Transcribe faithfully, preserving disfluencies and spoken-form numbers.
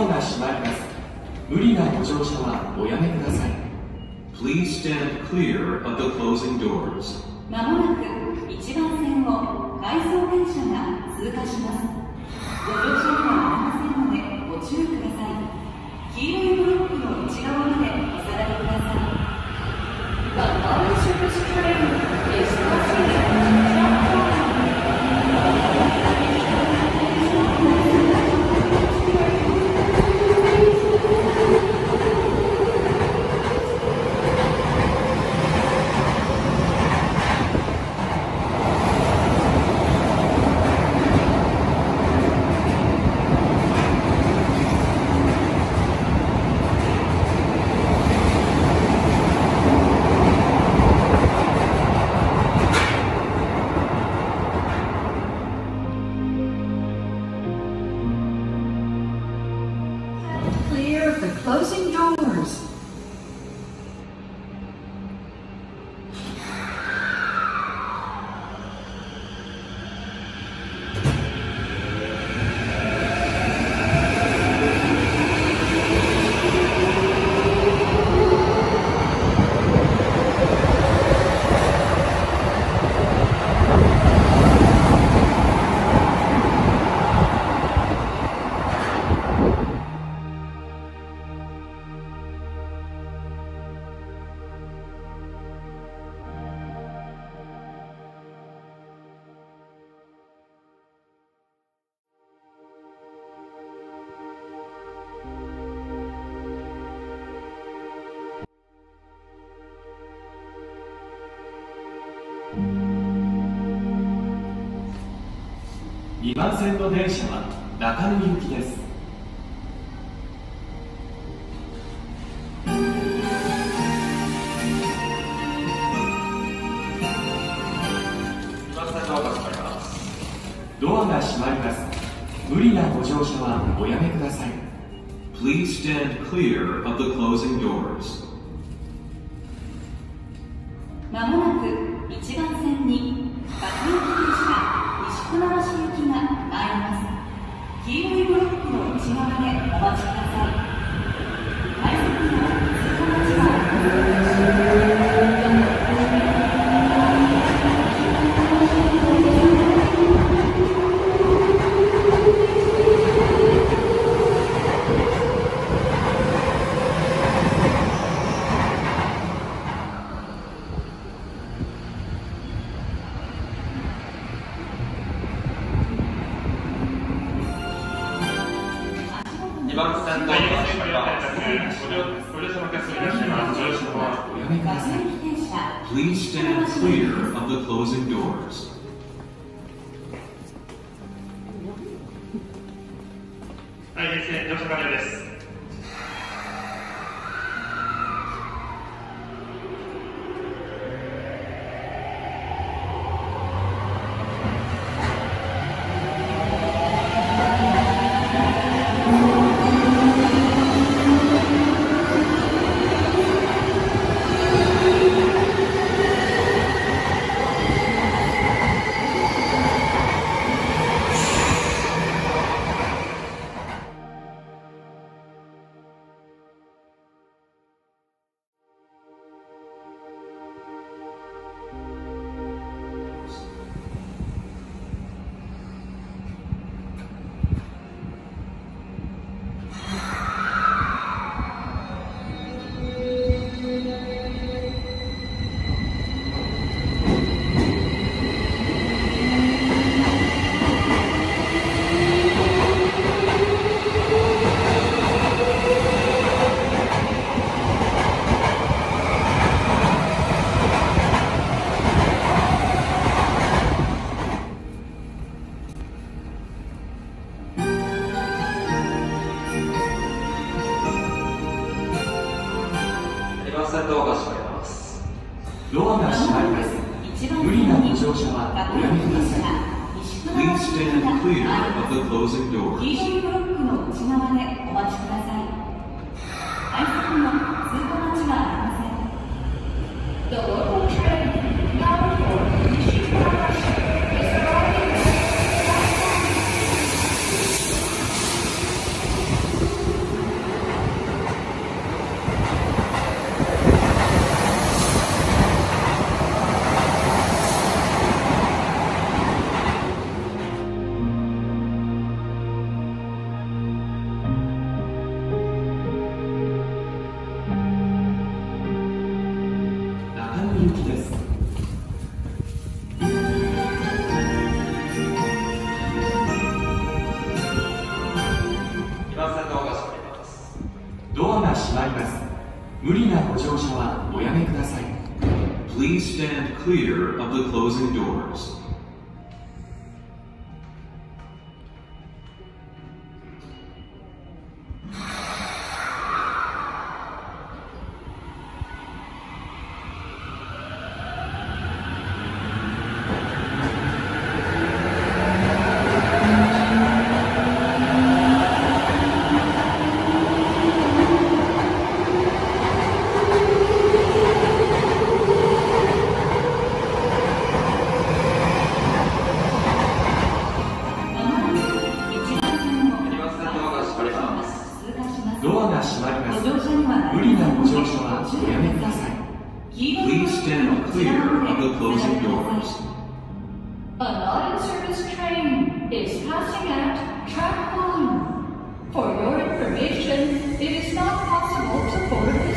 アが閉まります。無理なご乗車はおやめください。 Please stand clear of the closing doors. まもなくいちばん線を回送電車が通過します。ご乗車にはありませんのでご注意ください。黄色いブロックの内側までお下がりください。The following service train is crossing the platform. にばん線の電車は中野行きです。ドアが閉まります。無理なご乗車はおやめください。 Please stand clear of the closing doors. まもなくいちばん線に各駅電車西船橋行きが参ります。黄色いブロックの内側でお待ちください。快速の通過待ちはお願いしますにばん線の電車はご乗車のお客様いらっしゃいます。乗車はおやめください。 Please stand clear of the closing doors. はい、ですね、乗車完了です。 ドアが閉まります。無理なご乗車はおやめください。 Please stand clear of the closing 黄 doors. 色いブロックの内側でお待ちください。快速の通過待ちはありません。The local train bound for Nishikarabashi is arriving at platform. 行きです。 にばん線ドアが閉まります。 ドアが閉まります。無理なご乗車はおやめください。 Please stand clear of the closing doors. Please stand clear of the closing doors. A service train is passing at track one. For your information, it is not possible to board this